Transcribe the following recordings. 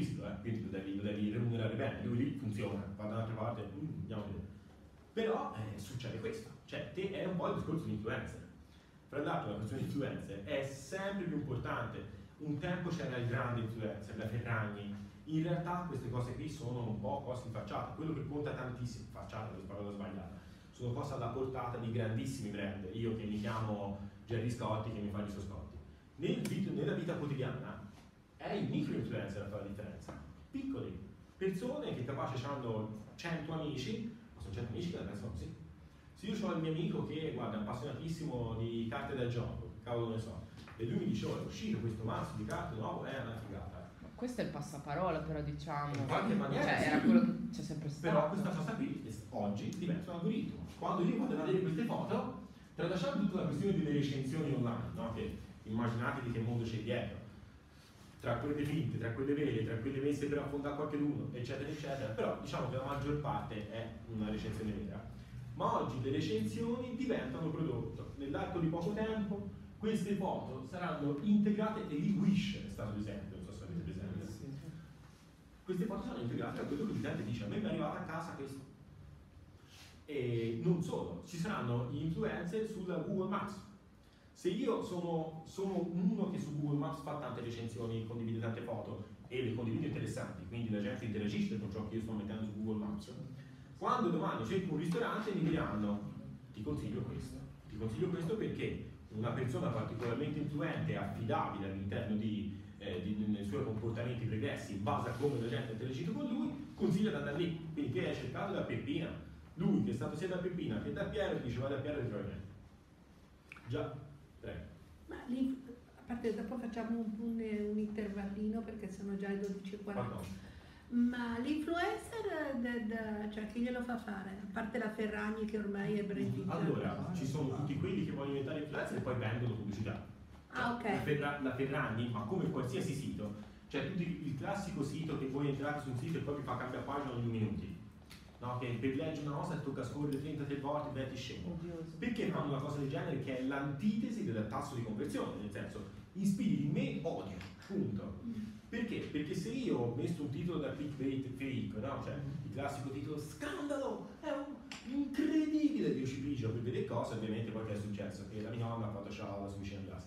acquisto, quindi lo devi remunerare bene, lui lì funziona, va da un'altra parte, andiamo a vedere. Però succede questo, cioè te è un po' il discorso di influencer. Fra l'altro la questione di influencer è sempre più importante. Un tempo c'era il grande influencer, la Ferragni. In realtà queste cose qui sono un po' cose di facciata, quello che conta tantissimo, facciata, la parola sbagliata, sono cose alla portata di grandissimi brand. Io che mi chiamo Gerry Scotti, che mi fa i suoi Scotti. Nella vita quotidiana è il micro influencer a fare la differenza. Piccoli, persone che capace hanno 100 amici, ma sono 100 amici che la pensano così. Se io ho il mio amico che guarda, è appassionatississimo di carte da gioco, cavolo ne so, e lui mi dice, oh, è uscito questo mazzo di carte nuovo, è una figata. Questo è il passaparola, però, diciamo. In qualche maniera cioè, sì, era quello che c'è sempre stato. Però questa cosa qui oggi diventa un algoritmo. Quando io vado a vedere queste foto, tralasciando tutta la questione delle recensioni online, no? Che immaginatevi che mondo c'è dietro, tra quelle finte, tra quelle vere, tra quelle messe per affondare qualcuno, eccetera, eccetera, però diciamo che la maggior parte è una recensione vera. Ma oggi le recensioni diventano prodotto. Nell'arco di poco tempo queste foto saranno integrate, e lì Wish è stato l'esempio, non so se avete presente. Queste foto sono integrate a quello che l'utente dice, a me mi è arrivata a casa questo. E non solo, ci saranno gli influencer sulla Google Maps. Se io sono uno che su Google Maps fa tante recensioni, condivide tante foto e le condivide interessanti, quindi la gente interagisce con ciò che io sto mettendo su Google Maps, quando domani cerco un ristorante mi diranno ti consiglio questo perché una persona particolarmente influente e affidabile all'interno nei suoi comportamenti pregressi in base a come la gente ha interagito con lui, consiglia di andare lì. Quindi che hai cercato da Peppina, lui che è stato sia da Peppina che da Piero dice vai da Piero e trovi me. Già, prego. Ma lì, a parte dopo facciamo un intervallino perché sono già le 12:40. Ma l'influencer, cioè chi glielo fa fare? A parte la Ferragni che ormai è brandita. Allora, ci sono tutti quelli che vogliono diventare influencer e poi vendono pubblicità. Ah, ok. La Ferragni, ma come qualsiasi sito, cioè il classico sito che voi entrate su un sito e poi vi fa cambiare pagina ogni 2 minuti. No, che per leggere una cosa ti tocca scorrere 33 volte e metti scemo. Perché fanno una cosa del genere che è l'antitesi del tasso di conversione, nel senso, ispiri in me odio, punto. Perché? Perché se io ho messo un titolo da clickbait fake, no? Cioè il classico titolo scandalo, è incredibile, io ci pigio per vedere cosa, ovviamente poi che è successo? Che la mia nonna ha fatto ciao su vicino di casa.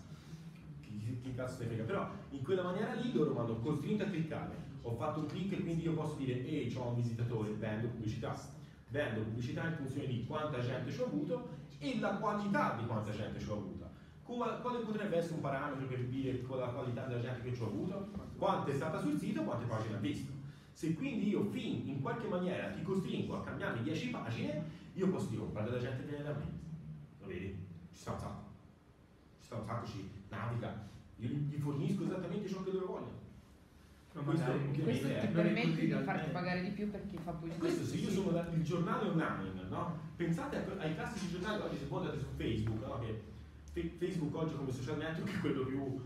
Chi cazzo ne frega? Però in quella maniera lì loro mi hanno costretto a cliccare. Ho fatto un click e quindi io posso dire ehi, c'ho un visitatore, vendo pubblicità in funzione di quanta gente ci ho avuto e la qualità di quanta gente ci ho avuta. Quale potrebbe essere un parametro per dire con la qualità della gente che ci ho avuto? Quanto è stata sul sito, quante pagine ha visto. Se quindi io in qualche maniera ti costringo a cambiarmi 10 pagine, io posso dire, guarda la gente viene da me. Lo vedi? Ci sta un sacco, ci naviga. Io gli fornisco esattamente ciò che loro vogliono. Questo ti permette di farti pagare di più per chi fa pubblicità. Questo se io sono il giornale online, no? Pensate ai classici giornali oggi, se voi andate su Facebook, no? Che Facebook oggi come social network è quello più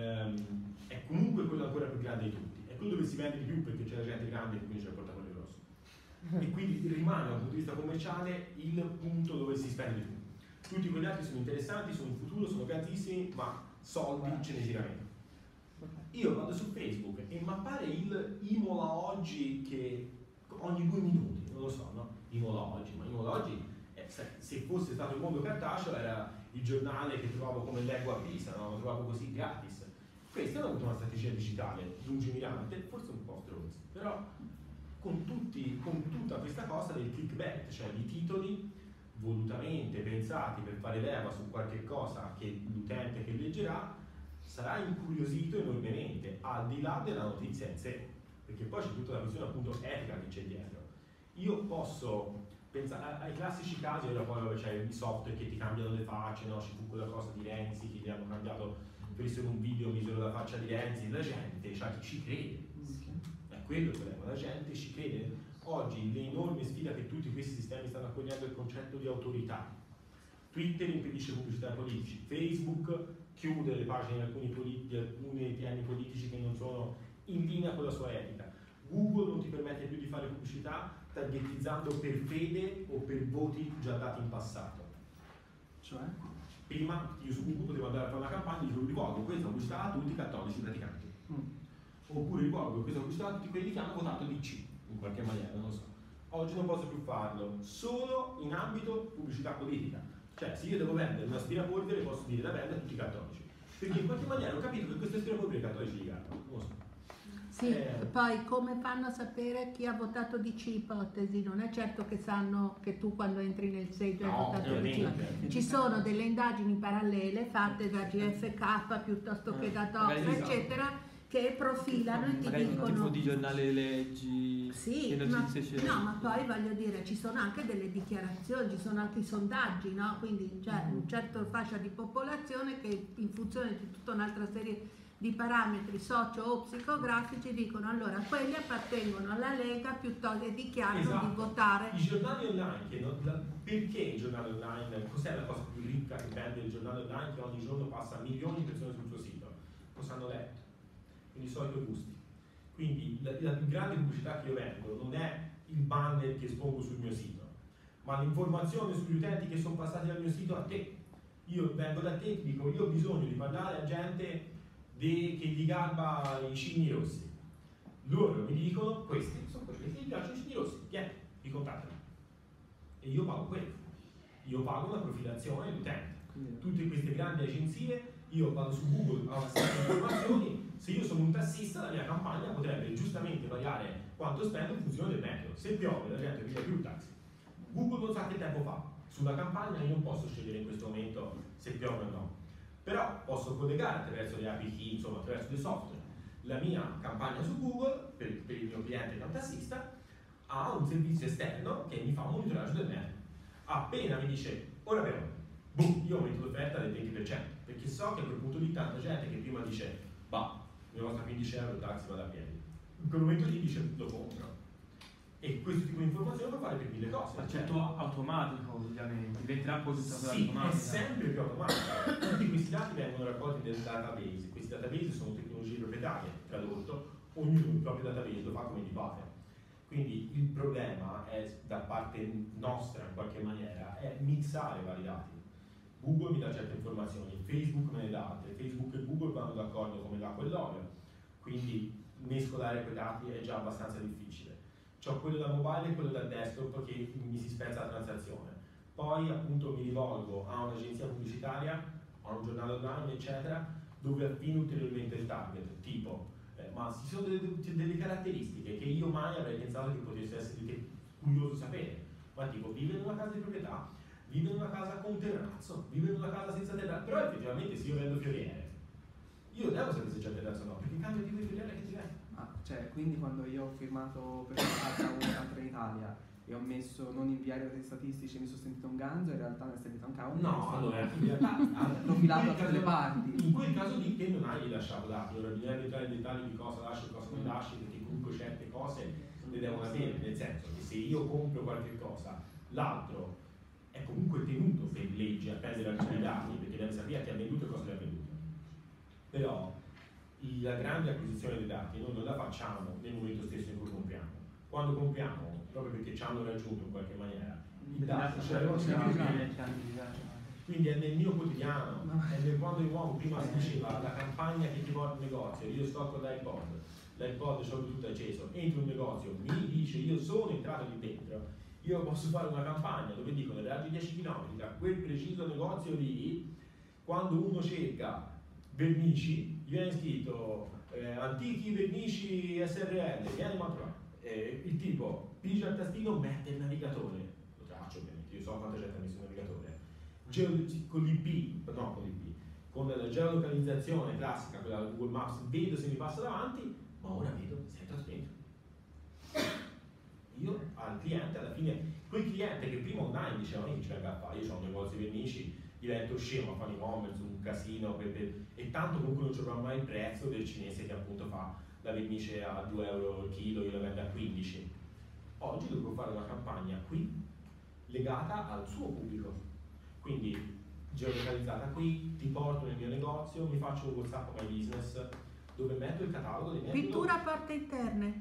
è comunque quello ancora più grande di tutti, è quello dove si vende di più perché c'è la gente grande e quindi c'è il portafoglio grosso e quindi rimane dal punto di vista commerciale il punto dove si spende di più. Tutti quegli altri sono interessanti, sono in futuro, sono grandissimi, ma soldi ce ne gira meno. Io vado su Facebook e mi appare il Imola oggi che ogni 2 minuti, non lo so, no? Imola oggi se fosse stato il mondo cartaceo era il giornale che trovavo come leggo a Pisa, no? Lo trovavo così gratis. Questa è una strategia digitale lungimirante, forse un po' stronza, però con tutta questa cosa del clickbait, cioè di titoli volutamente pensati per fare leva su qualche cosa che l'utente che leggerà sarà incuriosito enormemente, al di là della notizia in sé, perché poi c'è tutta la questione appunto etica che c'è dietro. Io posso pensare ai classici casi, ora poi c'è i software che ti cambiano le facce, no? Ci fu quella cosa di Renzi che gli hanno cambiato, fecero un video, misero la faccia di Renzi, la gente ci crede, è quello il problema, la gente ci crede. Oggi l'enorme sfida che tutti questi sistemi stanno accogliendo è il concetto di autorità. Twitter impedisce pubblicità ai politici, Facebook chiude le pagine di alcuni piani politici che non sono in linea con la sua etica. Google non ti permette più di fare pubblicità targetizzando per fede o per voti già dati in passato. Cioè? Prima io su Google potevo andare a fare una campagna e dicevo rivolgo questa pubblicità a tutti i cattolici praticanti. Oppure rivolgo rivolgo questa pubblicità a tutti quelli che hanno votato DC, in qualche maniera, non lo so. Oggi non posso più farlo, solo in ambito pubblicità politica. Cioè, se io devo vendere un aspirapolvere, posso dire da vendere a tutti i cattolici. Perché in qualche maniera ho capito che questo aspirapolvere i cattolici li garba, non lo so. Sì, poi come fanno a sapere chi ha votato DC, ipotesi? Non è certo che sanno che tu quando entri nel seggio hai votato DC. Ci sono delle indagini parallele fatte da GFK piuttosto che da Docs, eccetera, che profilano e ti dicono... tipo di giornale leggi, sì, no, ma poi voglio dire, ci sono anche delle dichiarazioni, ci sono anche i sondaggi, no? Quindi c'è un certo fascia di popolazione che in funzione di tutta un'altra serie di parametri socio o psicografici dicono allora quelli appartengono alla Lega piuttosto e dichiarano di votare. I giornali online, perché i giornali online, cos'è la cosa più ricca che vende il giornale online che ogni giorno passa a milioni di persone sul suo sito? Cosa hanno letto? Quindi i soliti gusti. Quindi la più grande pubblicità che io vendo non è il banner che espongo sul mio sito, ma l'informazione sugli utenti che sono passati dal mio sito a te. Io vengo da te e ti dico io ho bisogno di parlare a gente che gli garba i cigni rossi. Loro mi dicono questi sono quelli che gli piacciono i cigni rossi, vieni, mi contattano. E io pago quello. Io pago una profilazione dell'utente. Tutte queste grandi agenzie, io vado su Google a una serie di informazioni, se io sono un tassista la mia campagna potrebbe giustamente variare quanto spendo in funzione del meteo. Se piove la gente piglia più il taxi. Google non sa che tempo fa. Sulla campagna io non posso scegliere in questo momento se piove o no. Però posso collegare attraverso le API, insomma attraverso dei software, la mia campagna su Google per il mio cliente che è un tassista a un servizio esterno che mi fa un monitoraggio del meteo. Appena mi dice ora però, boom, io aumento l'offerta del 20%, perché so che a quel punto lì tanta gente che prima dice bah, mi costa 15 euro il taxi, vado a piedi. In quel momento lì dice lo compro. E questo tipo di informazione può fare per mille cose. Ma certo automatico, ovviamente, diventerà poi tutta sì, automatica. È sempre più automatico. Tutti questi dati vengono raccolti nel database. Questi database sono tecnologie proprietarie, tradotto, ognuno il proprio database lo fa come gli pare. Quindi il problema è, da parte nostra in qualche maniera, è mixare vari dati. Google mi dà certe informazioni, Facebook me ne dà altre, Facebook e Google vanno d'accordo come l'acqua e l'olio, quindi mescolare quei dati è già abbastanza difficile. C'ho quello da mobile e quello da desktop che mi si spezza la transazione. Poi appunto mi rivolgo a un'agenzia pubblicitaria, a un giornale online, eccetera, dove affino ulteriormente il target, tipo, ma ci sono delle caratteristiche che io mai avrei pensato che potesse essere curioso sapere. Ma tipo, vive in una casa di proprietà, vive in una casa con un terrazzo, vive in una casa senza terrazzo, però effettivamente se io vendo fioriere, io devo sapere se c'è il terrazzo o no, perché cambia tipo di fioriere che ti vendo. Cioè, quindi quando io ho firmato per un'altra in Italia e ho messo non inviare dati statistici e mi sono sentito un ganzo, in realtà mi è sentito un cavolo. No, allora in realtà profilato da tutte le parti. In quel caso lì te non hai lasciato dati, ora bisogna entrare nei dettagli di cosa lasci e cosa non lasci, perché comunque certe cose le devono avere, nel senso che se io compro qualche cosa, l'altro è comunque tenuto per legge a prendere alcuni dati, perché deve sapere chi ha venduto e cosa le ha venduto. Però la grande acquisizione dei dati noi non la facciamo nel momento stesso in cui compriamo. Quando compriamo, proprio perché ci hanno raggiunto in qualche maniera, il dato quindi è nel mio quotidiano, è nel quando io muovo, prima si diceva la campagna che ti porta in negozio, io sto con l'iPod ce l'ho tutto acceso, entro in un negozio, mi dice io sono entrato lì dentro, io posso fare una campagna dove dico nel raggio 10 km da quel preciso negozio lì, quando uno cerca vernici, gli viene scritto antichi vernici SRL, vieni a trovare. Il tipo pigia il tastino, mette il navigatore, lo traccio ovviamente, io so quanta gente ha messo il navigatore, con l'IP, no con l'IP, con la geolocalizzazione classica, quella da Google Maps, vedo se mi passa davanti, ma ora vedo se è entrato dentro. Io al cliente, alla fine, quel cliente che prima online diceva che ci venga a fare, io ho un negozio di vernici, divento scemo a fare e-commerce, un casino, e tanto comunque non ci avrà mai il prezzo del cinese che appunto fa la vernice a 2 euro il chilo, io la vendo a 15. Oggi devo fare una campagna qui legata al suo pubblico, quindi geolocalizzata qui, ti porto nel mio negozio, mi faccio un WhatsApp My Business dove metto il catalogo dei miei pittura a porte interne.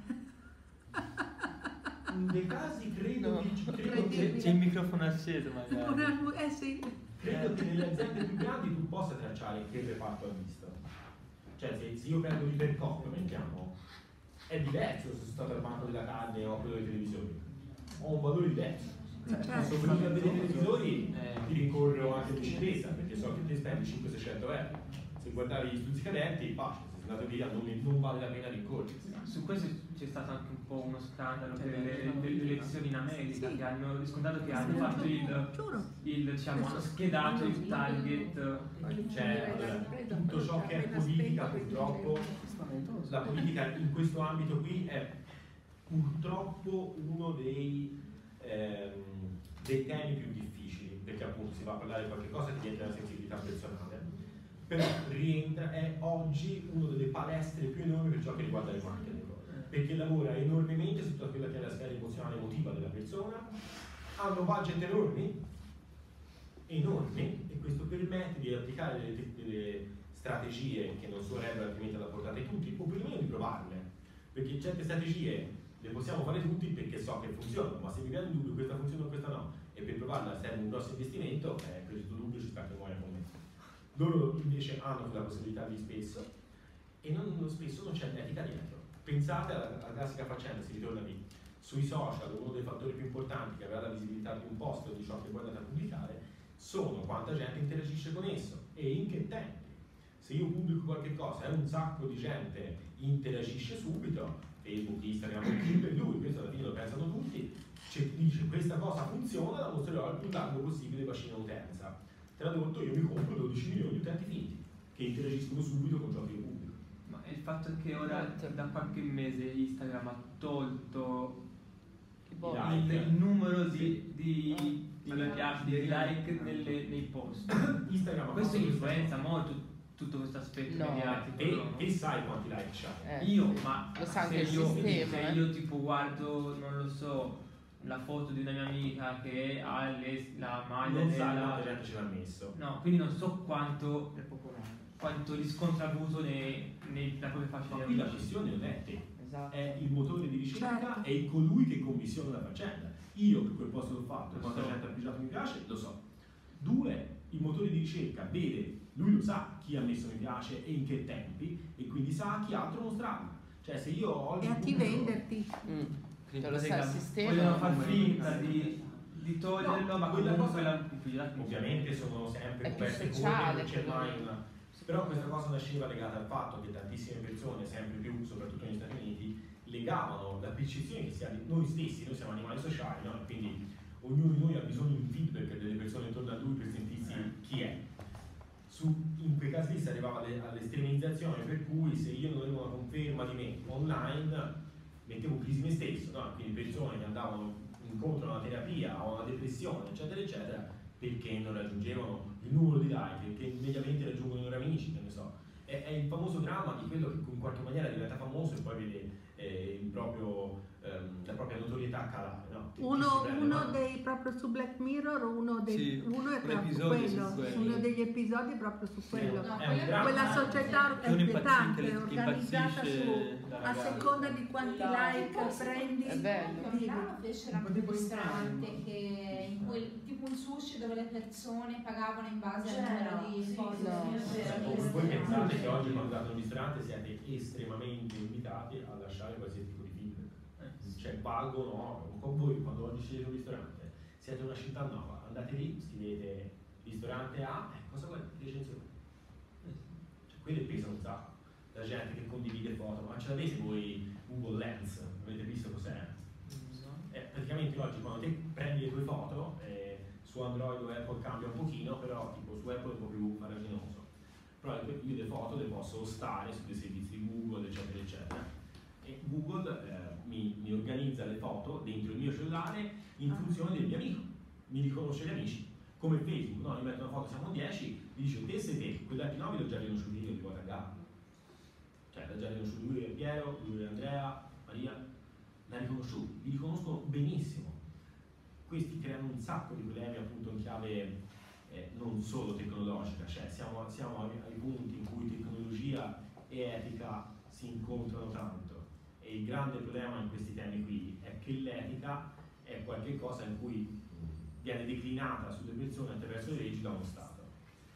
In dei casi credo che c'è il microfono acceso magari. Sì. Credo che nelle aziende più grandi tu possa tracciare che reparto hai visto. Cioè se io prendo l'Ipercoop, mettiamo, è diverso se sono stato al banco della carne o a quello dei televisori. Ho un valore diverso. Se sono venuto a vedere i televisori ti rincorro anche in bicicletta, perché so che ti spendi 500-600 euro. Se guardavi gli stuzzicadenti, basta, se sei andato via non vale la pena rincorrersi. Su questo c'è stato anche un po' uno scandalo per le elezioni in America, che hanno riscontrato che hanno fatto diciamo, hanno schedato il target. Cioè, tutto ciò che è politica, purtroppo, la politica in questo ambito qui è purtroppo uno dei temi più difficili, perché appunto si va a parlare di qualche cosa che rientra nella sensibilità personale, però è oggi una delle palestre più enormi per ciò che riguarda il marketing, perché lavora enormemente su tutta quella che è la sfera emozionale emotiva della persona, hanno budget enormi, e questo permette di applicare delle strategie che non sarebbero altrimenti alla portata di tutti, o perlomeno di provarle, perché certe strategie le possiamo fare tutti perché so che funzionano, ma se mi viene un dubbio questa funziona o questa no, e per provarla serve un grosso investimento, questo dubbio ci sta che muoia con me. Loro invece hanno quella possibilità di spesso, e spesso non c'è l'etica dietro. Pensate alla classica faccenda, si ritorna lì, sui social uno dei fattori più importanti che avrà la visibilità di un post o di ciò che voi andate a pubblicare sono quanta gente interagisce con esso e in che tempi. Se io pubblico qualche cosa e un sacco di gente interagisce subito, Facebook, Instagram, YouTube, e lui, questo alla fine lo pensano tutti, dice questa cosa funziona, la mostrerò al più largo possibile bacino utenza. Tradotto, io mi compro 12 milioni di utenti finti che interagiscono subito con ciò che io pubblico. Ma il fatto è che ora da qualche mese Instagram ha tolto il numero di mi piace, di like nei post. Instagram questo influenza molto tutto questo aspetto mediatico. E sai quanti like c'hai? Io, ma lo sa se io tipo guardo, non lo so, la foto di una mia amica che ha la maglia non sai quanta gente ce l'ha messo. No, quindi non so quanto riscontro ha avuto nella propria fascia. Ma qui la questione non è te, esatto. È il motore di ricerca, certo. È colui che commissiona la faccenda. Io per quel posto l'ho fatto, quanta gente ha appoggiato mi piace, lo so. 2, il motore di ricerca vede, lui lo sa chi ha messo mi piace e in che tempi, e quindi sa a chi altro mostrarlo. Cioè se io oggi e a chi venderti. Te lo sa il sistema. Vogliono far finta di toglierlo, no, ma quella cosa ovviamente ovviamente sono sempre coperte come, non c'è mai una. Però questa cosa nasceva legata al fatto che tantissime persone, sempre più, soprattutto negli Stati Uniti, legavano la percezione che sia di noi stessi, noi siamo animali sociali, no? Quindi ognuno di noi ha bisogno di un feedback delle persone intorno a lui per sentirsi chi è. In quei casi lì si arrivava all'estremizzazione, per cui se io non avevo una conferma di me online, mettevo in crisi me stesso, no? Quindi persone che andavano incontro a una terapia o a una depressione, eccetera, eccetera, perché non raggiungevano il numero di like, perché mediamente raggiungono i loro amici, che ne so. È il famoso dramma di quello che in qualche maniera diventa famoso e poi vede la propria notorietà calare, no? Uno dei proprio su Black Mirror, uno è proprio quello, uno degli episodi è proprio su quello. Quella società è inquietante, organizzata a seconda di quanti like prendi. È bello. A Milano fecero anche un ristorante in cui tipo un sushi dove le persone pagavano in base al numero di followers. Voi pensate che oggi quando andate a un ristorante siete estremamente invitati a lasciare qualsiasi tipo di feedback, cioè pago no, con voi quando oggi scegliete un ristorante siete una città nuova, andate lì, scrivete ristorante A, cosa vuoi? Recensione. Cioè quelle pesano un sacco, la gente che condivide foto, ma ce l'avete voi Google Lens, avete visto cos'è? Praticamente oggi quando te prendi le tue foto, su Android o Apple cambia un pochino, però tipo su Apple è un po' più farraginoso. Però io le foto le posso ostare su dei servizi di Google, eccetera, eccetera. E Google mi organizza le foto dentro il mio cellulare in funzione del mio amico. Mi riconosce gli amici, come Facebook, no? Mi metto una foto, siamo 10, mi dice te sei te, quell'altri 9 l'ho già riconosciuto io, li vuoi taggare. Cioè l'ho già riconosciuto lui è Piero, lui è Andrea, Maria, l'ha riconosciuto, li riconoscono benissimo. Questi creano un sacco di problemi appunto in chiave non solo tecnologica, cioè siamo ai punti in cui tecnologia e etica si incontrano tanto, e il grande problema in questi temi qui è che l'etica è qualcosa in cui viene declinata sulle persone attraverso le leggi da uno Stato.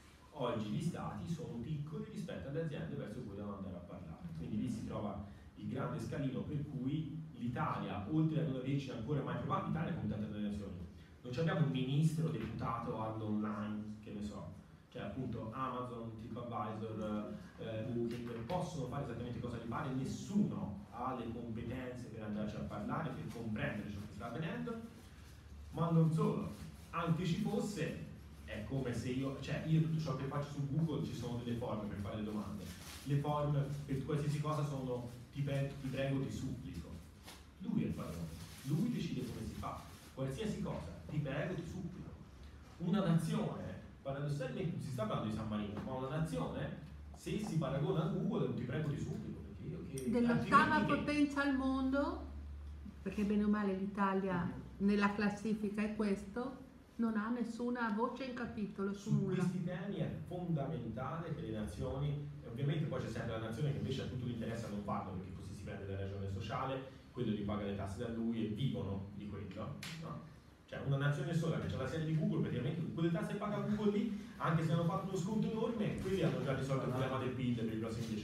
Oggi gli Stati sono piccoli rispetto alle aziende verso cui devono andare a parlare, quindi lì si trova il grande scalino per cui l'Italia, oltre a non averci ancora mai provato, l'Italia come tante altre nazioni, non abbiamo un ministro deputato all'online, che ne so, cioè appunto Amazon, TripAdvisor, Booking, possono fare esattamente cosa gli pare, nessuno ha le competenze per andarci a parlare, per comprendere ciò che sta avvenendo, ma non solo, anche ci fosse, è come se io tutto ciò che faccio su Google ci sono delle forme per fare le domande, le forme per qualsiasi cosa sono ti prego, ti supplico, lui è il padrone, lui decide come si fa, qualsiasi cosa, ti prego, ti supplico. Una nazione, paradossalmente non si sta parlando di San Marino, ma una nazione, se si paragona a Google, ti prego, ti supplico, perché io che dell'ottava potenza al mondo, perché bene o male l'Italia nella classifica è questo, non ha nessuna voce in capitolo su nulla. Su questi temi è fondamentale che le nazioni, e ovviamente poi c'è sempre la nazione che invece ha tutto l'interesse a non farlo, perché così si prende la ragione sociale, quello gli paga le tasse da lui e vivono di quello, no? Cioè una nazione sola che ha la sede di Google, praticamente quelle tasse che paga Google lì, anche se hanno fatto uno sconto enorme, quelli hanno già risolto il problema del PIL per i prossimi 10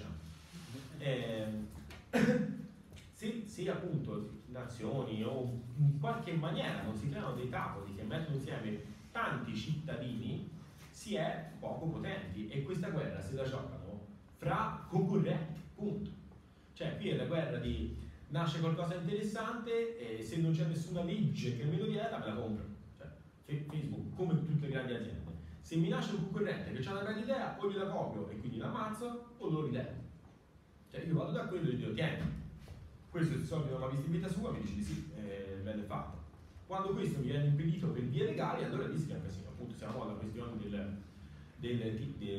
anni. Se appunto nazioni o in qualche maniera non si creano dei tavoli che mettono insieme tanti cittadini, si è poco potenti, e questa guerra se la giocano fra concorrenti, punto. Cioè qui è la guerra di nasce qualcosa interessante e se non c'è nessuna legge che me lo vieta me la compro. Cioè, Facebook, come tutte le grandi aziende, se mi nasce un concorrente che ha una bella idea, o gliela copio e quindi la ammazzo o lo ridevo. Cioè io vado da quello e gli dico tieni, questo i soldi non l'ha visto in vita sua, mi dice di sì, bello è fatto. Quando questo mi viene impedito per vie legali, allora lì si chiama casino. Appunto siamo alla questione del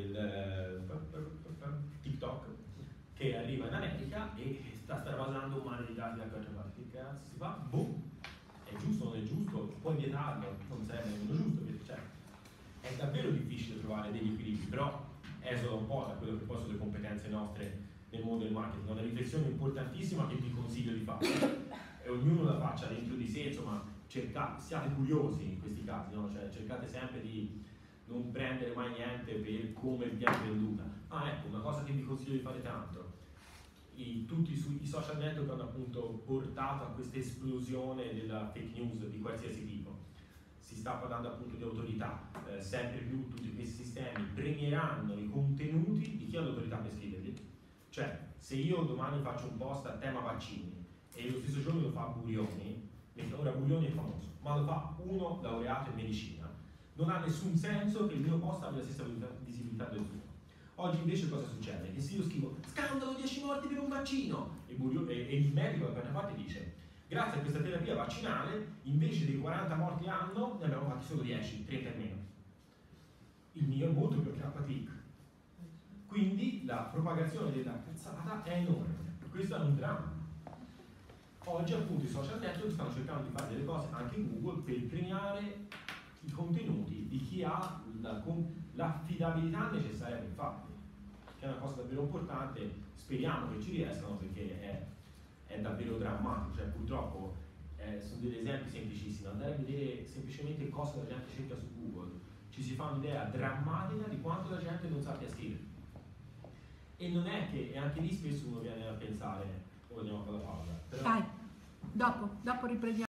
TikTok che arriva in America e sta strabasando un mare di dati da qualche parte. Che cazzo si fa? Boom! È giusto o non è giusto? Puoi vietarlo, non serve nemmeno giusto, cioè, è davvero difficile trovare degli equilibri, però esola un po' da quello che poi sono le competenze nostre nel mondo del marketing. Una riflessione importantissima che vi consiglio di fare, e ognuno la faccia dentro di sé, insomma, siate curiosi in questi casi, no? Cioè, cercate sempre di non prendere mai niente per come vi viene venduta. Ecco, una cosa che vi consiglio di fare tanto, tutti i social network hanno appunto portato a questa esplosione della fake news di qualsiasi tipo. Si sta parlando appunto di autorità, sempre più tutti questi sistemi premieranno i contenuti di chi ha l'autorità per scriverli. Cioè, se io domani faccio un post a tema vaccini e lo stesso giorno lo fa Burioni, ora Burioni è famoso, ma lo fa uno laureato in medicina, non ha nessun senso che il mio post abbia la stessa visibilità del suo. Oggi invece cosa succede? Che se io scrivo scandalo 10 morti per un vaccino e il medico dall'altra parte dice grazie a questa terapia vaccinale invece dei 40 morti l'anno ne abbiamo fatti solo 10, 30 in meno. Il mio è molto più acchiappatic. Quindi la propagazione della cazzata è enorme. Questo è un dramma. Oggi appunto i social network stanno cercando di fare delle cose, anche Google, per premiare i contenuti di chi ha l'affidabilità necessaria per farli, che è una cosa davvero importante. Speriamo che ci riescano, perché è davvero drammatico. Cioè, purtroppo sono degli esempi semplicissimi. Andare a vedere semplicemente cosa la gente cerca su Google, ci si fa un'idea drammatica di quanto la gente non sappia scrivere. E non è che, e anche lì spesso uno viene a pensare, ora andiamo a fare la pausa. Però... Dai, dopo riprendiamo.